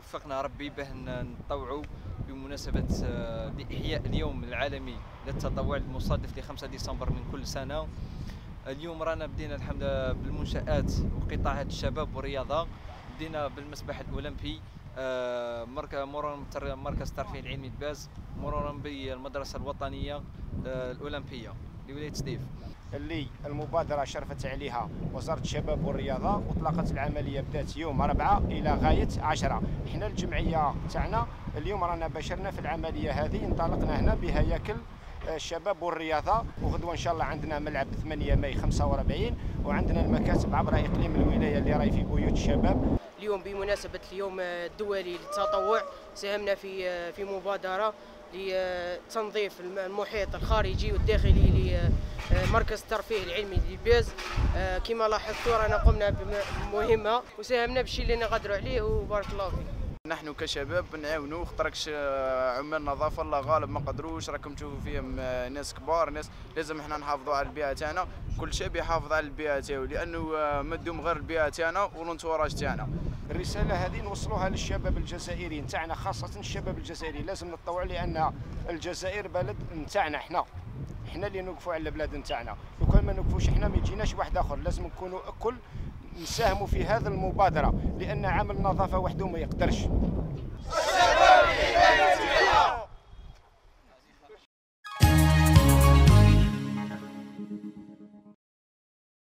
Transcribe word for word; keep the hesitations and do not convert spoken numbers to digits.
وفقنا ربي باه نطوعوا بمناسبة إحياء اليوم العالمي للتطوع المصادف ل خمسة ديسمبر من كل سنة. اليوم رانا بدينا الحمد لله بالمنشآت وقطاعات الشباب والرياضة. بدينا بالمسبح الأولمبي مرورا مركز الترفيه العلمي باز، مرورا بالمدرسة الوطنية الأولمبية لولاية سديف، اللي المبادرة شرفت عليها وزارة الشباب والرياضة، وطلقت العملية بدات يوم أربعة إلى غاية عشرة. احنا الجمعية تاعنا اليوم رانا باشرنا في العملية هذه، انطلقنا هنا بهياكل الشباب والرياضة، وغدوة إن شاء الله عندنا ملعب ثمانية ماي خمسة وأربعين، وعندنا المكاتب عبر إقليم الولاية اللي راهي في بيوت الشباب. اليوم بمناسبة اليوم الدولي للتطوع ساهمنا في في مبادرة لتنظيف المحيط الخارجي والداخلي لمركز الترفيه العلمي لباز. كما لاحظتوا رانا قمنا بمهمة وساهمنا بالشيء اللي نقدروا عليه، وبارك الله فيك. نحن كشباب نعاونوا، خاطركش عمال نظافه الله غالب ما قدروش، راكم تشوفوا فيهم ناس كبار، ناس لازم احنا نحافظوا على البيئه تاعنا، كل شاب يحافظ على البيئه تاعو، لانه ما تدوم غير البيئه تاعنا والانتوراج تاعنا. الرساله هذه نوصلوها للشباب الجزائريين تاعنا، خاصه الشباب الجزائري لازم نتطوع، لان الجزائر بلد نتاعنا احنا احنا اللي نوقفوا على البلاد نتاعنا، لو كان ما نوقفوش احنا ما يجيناش واحد اخر، لازم نكونوا الكل نساهموا في هذه المبادره، لان عمل النظافه وحده ما يقدرش.